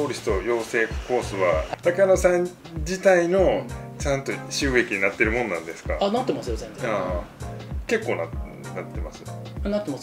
ーリスト養成コースは高野さん自体のちゃんと収益になってるもんなんですか？ あ、なってますよ全然。 結構なってます。 なってます、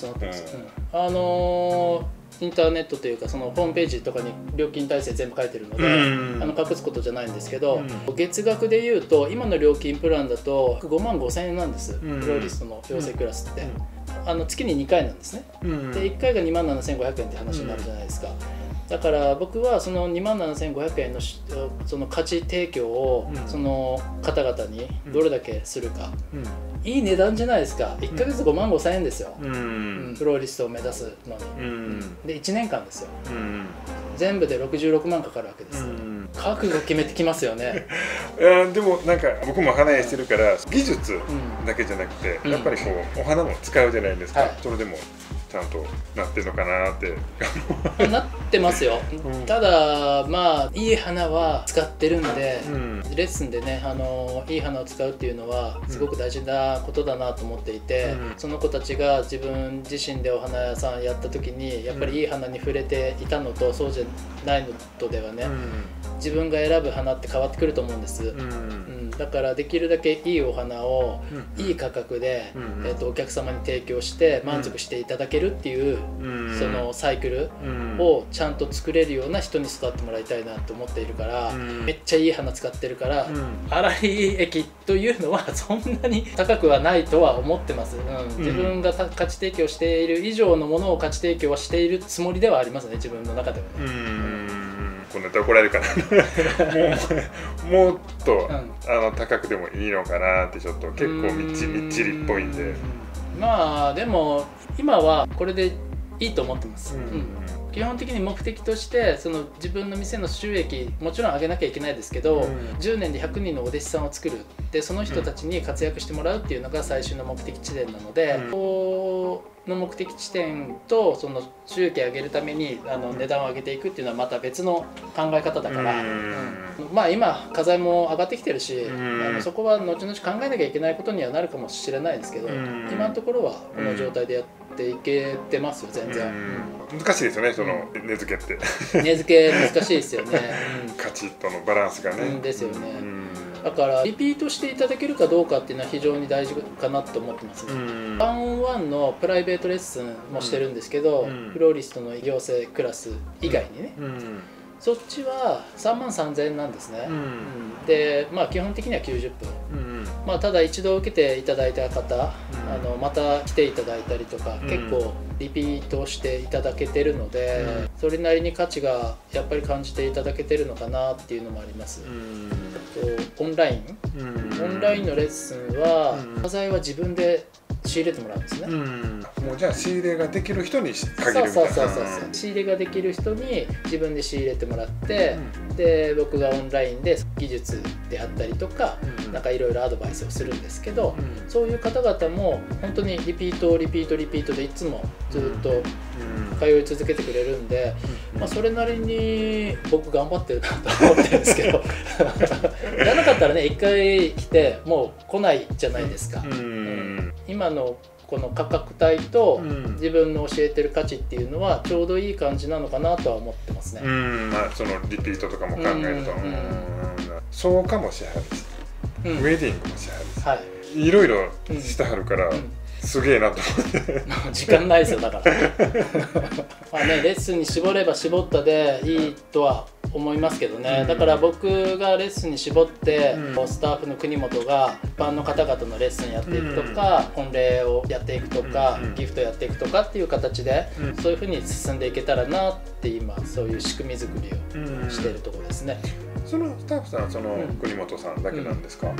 インターネットというかそのホームページとかに料金体制全部書いてるので、隠すことじゃないんですけど、月額でいうと今の料金プランだと5万5千円なんです、フローリストの養成クラスって。月に2回なんですね。で1回が2万7500円って話になるじゃないですか。だから僕はその2万7500円のその価値提供をその方々にどれだけするか、いい値段じゃないですか。1ヶ月5万5千円ですよ、フローリストを目指すのに。で1年間ですよ、全部で66万かかるわけです。覚悟決めてきますよね。 でもなんか僕も花屋してるから技術だけじゃなくてやっぱりこうお花も使うじゃないですか。それでもちゃんとなってるのかなってなってますよ。ただまあいい花は使ってるんで、レッスンでねいい花を使うっていうのはすごく大事なことだなと思っていて、その子たちが自分自身でお花屋さんやった時にやっぱりいい花に触れていたのとそうじゃないのとではね、自分が選ぶ花って変わってくると思うんです。だからできるだけいいお花をいい価格でお客様に提供して満足していただけるっていうそのサイクルをちゃんと作れるような人に育ってもらいたいなと思っているから、めっちゃいい花使ってるから粗い液というのはそんなに高くはないとは思ってます。自分が価値提供している以上のものを価値提供はしているつもりではありますね、自分の中ではね。 こんなと怒られるかな。もっと、高くてもいいのかなってちょっと結構みっちりっぽいんで。 まあでも今はこれでいいと思ってます。基本的に目的としてその自分の店の収益もちろん上げなきゃいけないですけど、10年で100人のお弟子さんを作るでその人たちに活躍してもらうっていうのが最終の目的地点なので、この目的地点とその収益を上げるために値段を上げていくっていうのはまた別の考え方だから、まあ今家財も上がってきてるし、そこは後々考えなきゃいけないことにはなるかもしれないですけど、今のところはこの状態でやっていけてますよ全然。 難しいですよね、その値付けって。 値付け難しいですよね。 価値とのバランスがね。 ですよね。だからリピートしていただけるかどうかっていうのは非常に大事かなと思ってますね。ワンオンワンのプライベートレッスンもしてるんですけど、フローリストの養成クラス以外にね、そっちは3万3000円なんですね。でまあ基本的には90分、まあただ一度受けていただいた方、また来ていただいたりとか、結構リピートしていただけてるので、それなりに価値がやっぱり感じていただけてるのかなっていうのもあります。オンラインのレッスンは画材は自分で仕入れてもらうんですね。 もうじゃあ仕入れができる人に限るみたいな。 そう仕入れができる人に自分で仕入れてもらって、で僕がオンラインで技術であったりとか、なんかいろいろアドバイスをするんですけど、そういう方々も本当にリピートでいつもずっと通い続けてくれるんで、まあそれなりに僕頑張ってるなと思ってるんですけど、やらなかったらね一回来てもう来ないじゃないですか。今のこの価格帯と自分の教えてる価値っていうのはちょうどいい感じなのかなとは思ってますね。 まあそのリピートとかも考えると、そうかもしれないです。ウェディングもしはるし、いろいろしてはるからすげえなと思って。 時間ないですよだから。まあねレッスンに絞れば絞ったでいいとは思いますけどね。だから僕がレッスンに絞って、スタッフの国本が一般の方々のレッスンやっていくとか、婚礼をやっていくとか、ギフトやっていくとかっていう形で、そういうふうに進んでいけたらなって今そういう仕組み作りをしているところですね。 そのスタッフさんはその国本さんだけなんですか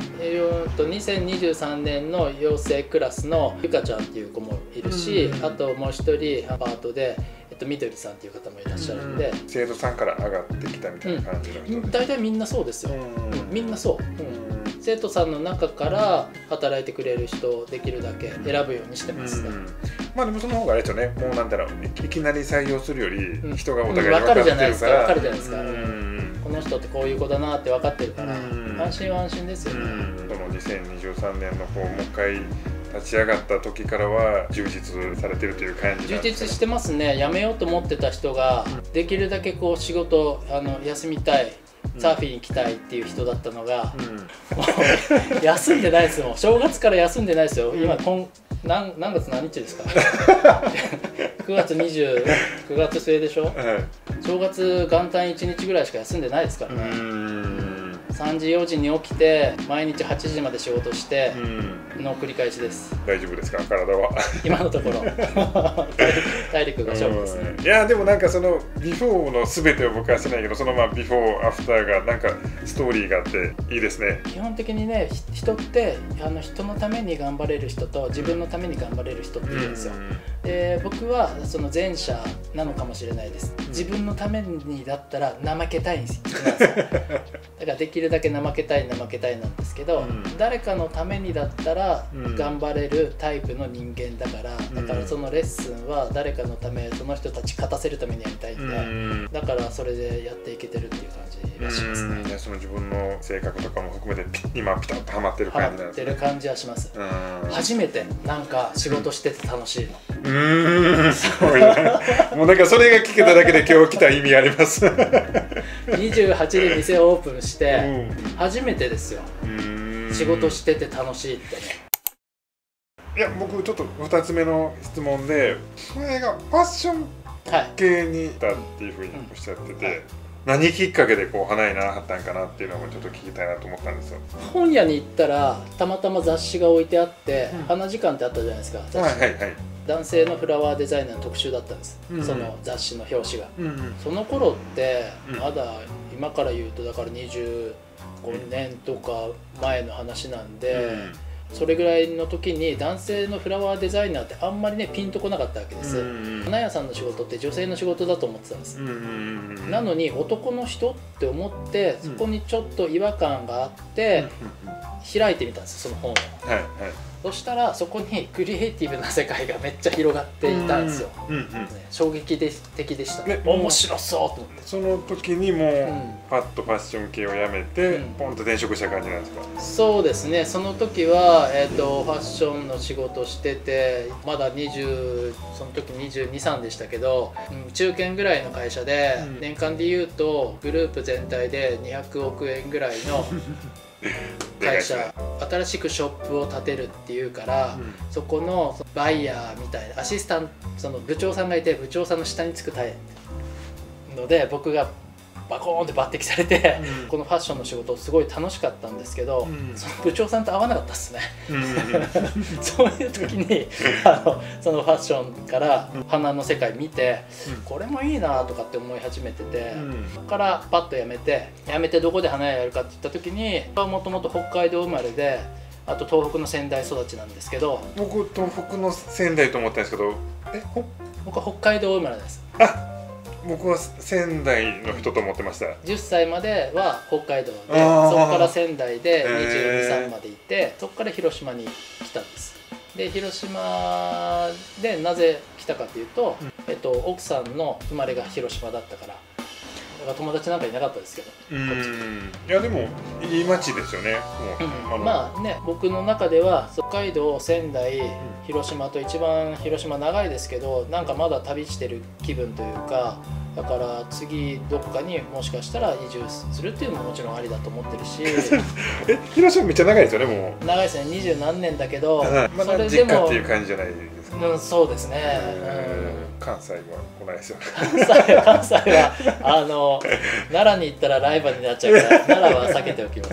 ？2023年の養成クラスのゆかちゃんっていう子もいるし、あともう一人パートでみどりさんっていう方もいらっしゃるんで、 生徒さんから上がってきたみたいな感じの人で、 大体みんなそうですよ。みんなそう、生徒さんの中から働いてくれる人をできるだけ選ぶようにしてますね。 まあでもその方があれですよね、もうなんだろう、いきなり採用するより人がお互いに分かってるから、 分かるじゃないですか。この人ってこういう子だなって分かってるから、安心は安心ですよね。 その2023年のもう一回立ち上がった時からは充実されてるという感じなんですかね。 充実してますね。辞めようと思ってた人ができるだけこう仕事休みたい、サーフィン行きたいっていう人だったのが、もう休んでないですよ。正月から休んでないですよ。今何月何日ですか9月9月末でしょ、はい、正月元旦1日ぐらいしか休んでないですからね。3時4時に起きて毎日8時まで仕事しての繰り返しです。 大丈夫ですか、体は。 今のところ体力が勝負ですね。 いやでもなんかそのビフォーの全てを僕はしてないけど、そのビフォーアフターがなんかストーリーがあっていいですね。 基本的にね、人って人のために頑張れる人と自分のために頑張れる人っているんですよ。で僕はその前者なのかもしれないです。自分のためにだったら怠けたいんですよ。だからできるだけ怠けたいなんですけど、誰かのためにだったら頑張れるタイプの人間だから、だからそのレッスンは誰かのため、その人たち勝たせるためにやりたいんで、だからそれでやっていけてるっていう感じがしますね。 その自分の性格とかも含めて今ピタッとハマってる感じなんですね。 ハマってる感じはします。初めてなんか仕事してて楽しいの。 すごいな。もうなんかそれが聞けただけで今日来た意味あります。 28で店をオープンして初めてですよ。仕事してて楽しいってね。 いや僕ちょっと2つ目の質問で、それがファッション系にいたっていうふうにおっしゃってて、何きっかけでこう花にならはったんかなっていうのもちょっと聞きたいなと思ったんですよ。 本屋に行ったらたまたま雑誌が置いてあって、花時間ってあったじゃないですか、雑誌。男性のフラワーデザイナーの特集だったんです、その雑誌の表紙が。その頃ってまだ今から言うとだから25年とか前の話なんで、それぐらいの時に男性のフラワーデザイナーってあんまりねピンとこなかったわけです。花屋さんの仕事って女性の仕事だと思ってたんです。なのに男の人って思ってそこにちょっと違和感があって開いてみたんですよ、その本を。そしたらそこにクリエイティブな世界がめっちゃ広がっていたんですよ。衝撃的でしたね。面白そうと思って。 その時にもうパッとファッション系をやめてポンと転職した感じなんですか？ そうですね。その時はファッションの仕事してて、まだその時22、3でしたけど、中堅ぐらいの会社で年間でいうとグループ全体で200億円ぐらいの会社、新しくショップを建てるっていうから、そこのバイヤーみたいなアシスタント、その部長さんがいて、部長さんの下につくので僕がバコーンって抜擢されて、このファッションの仕事すごい楽しかったんですけど、その部長さんと合わなかったっすね。そういう時にそのファッションから花の世界見て、これもいいなとかって思い始めてて、そこからパッとやめてどこで花屋やるかって言った時に、もともと北海道生まれで、あと東北の仙台育ちなんですけど。 僕東北の仙台と思ったんですけど、 僕は北海道生まれです。 僕は仙台の人と思ってました。 10歳までは北海道で、そこから仙台で22、3までいて、そこから広島に来たんです。で広島でなぜ来たかというと、奥さんの生まれが広島だったから。友達なんかいなかったですけど。 いやでもいい街ですよね。 まあね、僕の中では北海道、仙台、広島と一番広島長いですけど、なんかまだ旅してる気分というか、だから次どこかにもしかしたら移住するっていうのももちろんありだと思ってるし。 広島めっちゃ長いですよね。もう長いですね。20何年だけど、 それでも実家っていう感じじゃないですか。 そうですね。 関西は来ないですよね。 関西は奈良に行ったらライバルになっちゃうから奈良は避けておきます。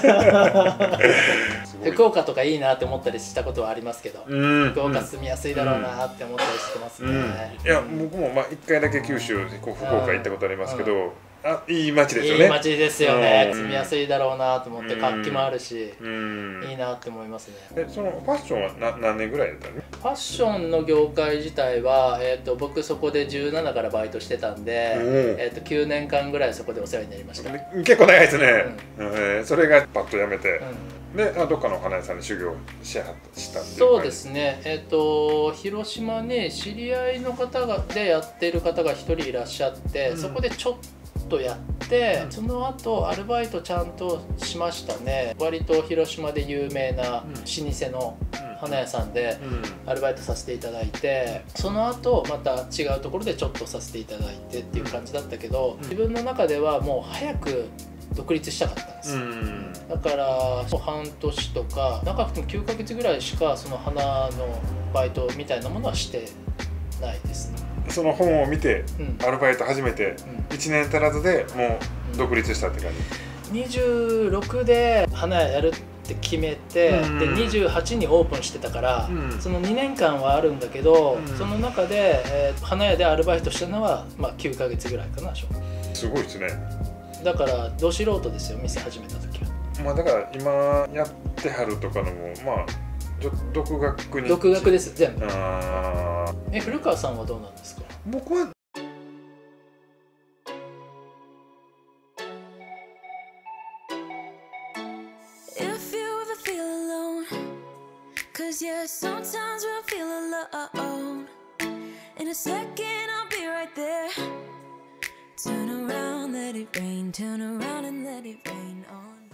福岡とかいいなって思ったりしたことはありますけど、福岡住みやすいだろうなって思ったりしてますね。 いや僕も1回だけ九州福岡行ったことありますけど、いい街ですよね。 いい街ですよね。住みやすいだろうなと思って、活気もあるし、いいなって思いますね。 そのファッションは何年ぐらいだったの？ ファッションの業界自体は、僕そこで17からバイトしてたんで、9年間ぐらいそこでお世話になりました。 結構長いですね。それがパッとやめて、でどっかの花屋さんで修行したんで。 そうですね。広島に知り合いの方でやってる方が1人いらっしゃって、そこでちょっとやって、その後アルバイトちゃんとしましたね。割と広島で有名な老舗の花屋さんでアルバイトさせていただいて、その後また違うところでちょっとさせていただいてっていう感じだったけど、自分の中ではもう早く独立したかったんです、だから半年とか長くても9ヶ月ぐらいしかその花のバイトみたいなものはしてないですね。 その本を見てアルバイト始めて1年足らずでもう独立したって感じ、 26で花屋やるって決めて、で28にオープンしてたから、その2年間はあるんだけど、その中で、花屋でアルバイトしたのは、まあ、9ヶ月ぐらいかな。 すごいですね。 だからど素人ですよ、店始めた時は。 まあだから今やってはるとかのもまあ独学に。 独学です全部。古川さんはどうなんですか？ 僕は Cause yeah, sometimes we'll feel alone. In a second, I'll be right there. Turn around, let it rain. Turn around and let it rain on.